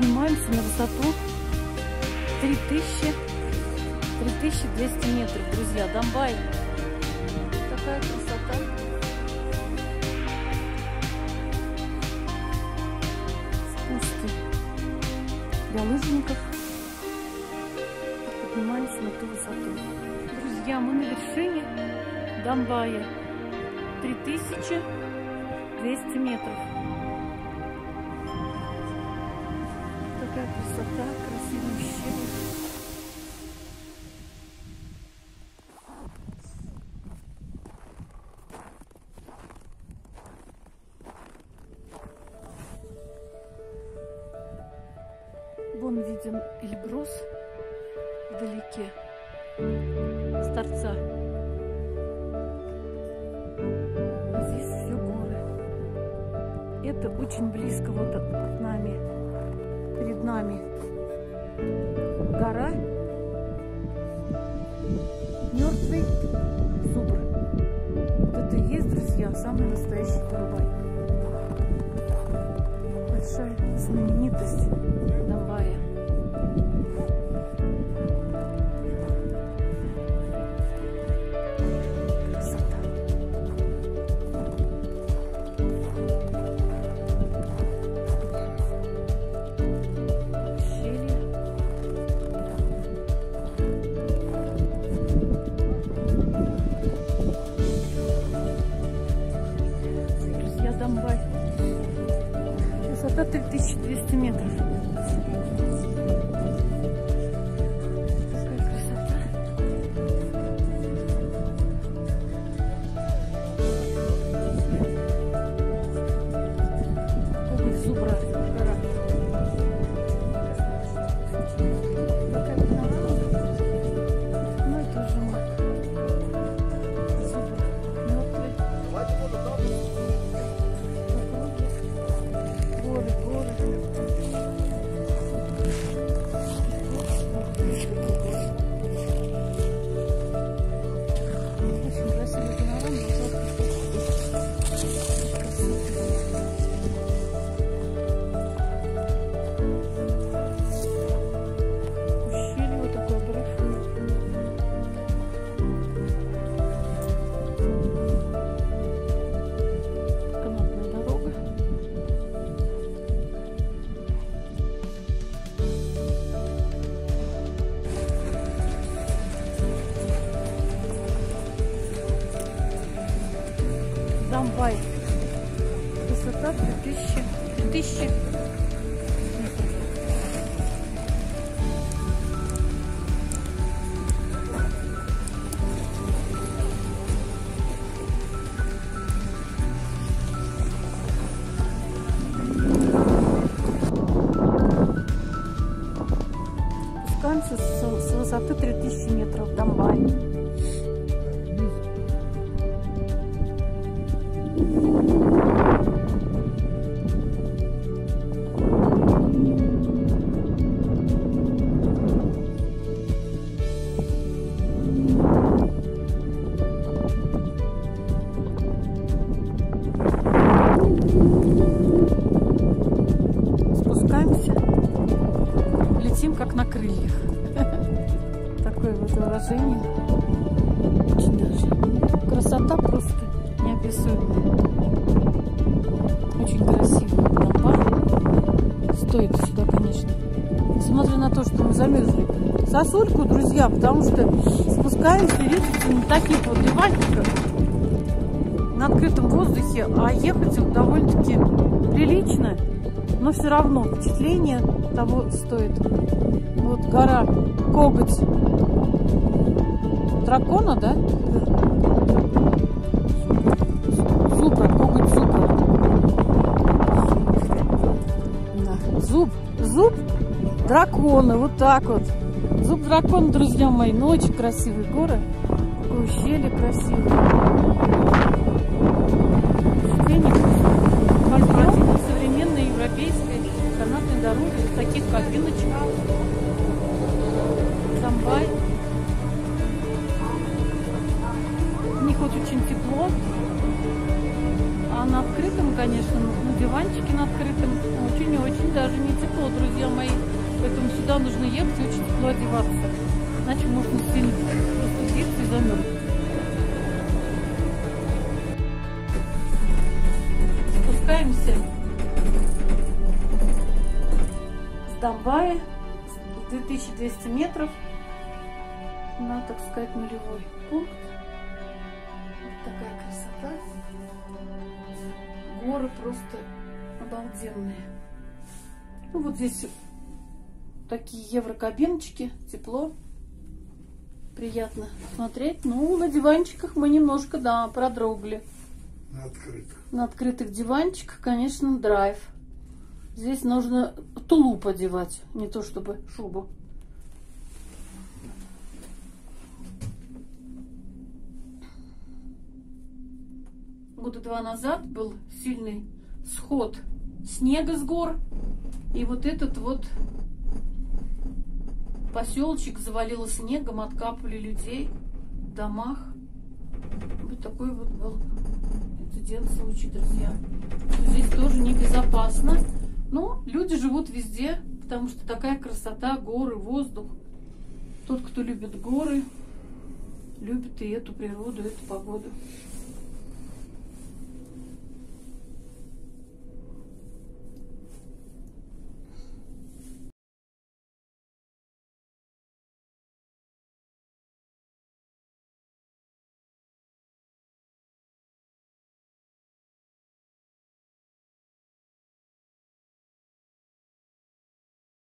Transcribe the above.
Поднимаемся на высоту 3200 метров, друзья. Домбай. Такая красота. Спуски для лыжников. Поднимаемся на ту высоту. Друзья, мы на вершине Домбая. 3200 метров. Такая красота, красивый ущелье. Вон виден Эльбрус вдалеке с торца. Здесь все горы. Это очень близко вот от нами. Перед нами гора, мертвый зубр. Вот это и есть, друзья, самый настоящий Турубай. Большая знаменитость Домбая. Красота. Домбай. Высота 3200 метров. Какая красота. Коготь зубра. Гора. Какая панорама. Ну это уже мы. Зубр. Мертвый. Домбай. Высота 3000 метров. Спускаемся с высоты 3000 метров. Домбай. Спускаемся, летим как на крыльях. Такое вот выражение. Очень даже. Красота просто неописуемая. Очень красиво. Домбай. Стоит сюда, конечно. Несмотря на то, что мы замерзли сосульку, друзья, потому что спускаемся, видите, на таких вот диванчиках на открытом воздухе, а ехать вот довольно-таки прилично, но все равно впечатление того стоит. Вот гора Коготь дракона, да? Зубра, коготь зубра. Да. Зуб дракона, вот так вот. Зуб дракона, друзья мои, ну очень красивые горы. Такое ущелье красивое. Пойдем по современной европейской канатной дороге, таких кабиночек. Домбай. В них вот очень тепло, а на открытом конечно, на диванчике на открытом. Очень-очень даже не тепло, друзья мои. Поэтому сюда нужно ехать и очень тепло одеваться. Иначе можно сильно простудиться и замерзнуть. Спускаемся с Домбая, 2200 метров на, так сказать, нулевой пункт. Вот такая красота. Горы просто обалденные. Ну, вот здесь такие еврокабиночки, тепло, приятно смотреть. Ну, на диванчиках мы немножко, да, продрогли. На открытых диванчиках, конечно, драйв. Здесь нужно тулуп одевать, не то чтобы шубу. Года 2 назад был сильный сход снега с гор. И вот этот вот поселочек завалило снегом, откапывали людей в домах. Вот такой вот был инцидент, случай, друзья. Здесь тоже небезопасно. Но люди живут везде, потому что такая красота, горы, воздух. Тот, кто любит горы, любит и эту природу, эту погоду.